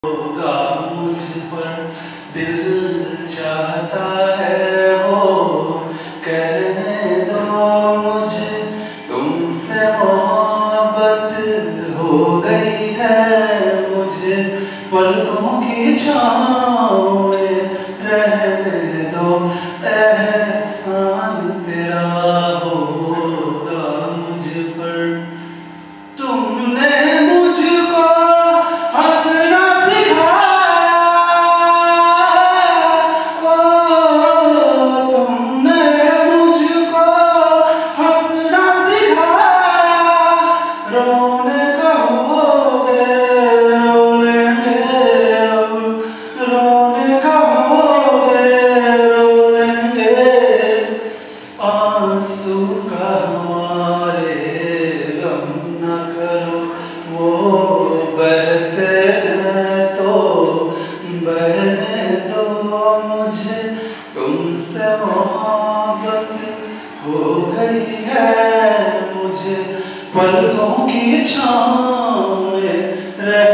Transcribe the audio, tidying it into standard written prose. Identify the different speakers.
Speaker 1: होगा मुझ पर दिल चाहता है वो कहने दो मुझे तुमसे मोहब्बत हो गई है मुझे पलकों की छाँव में रहने दो एहसान तेरा होगा मुझ पर तुमने मुझको हंसना सिखाया ओ तुमने मुझको हंसना सिखाया रोने कहोगे रो लेंगे अब रोने कहोगे रो लेंगे आंसू का हमारे गम न करो वो बहते हैं तो बहने दो मुझे तुमसे मोहब्बत हो गई है मुझे पलकों की छाँव में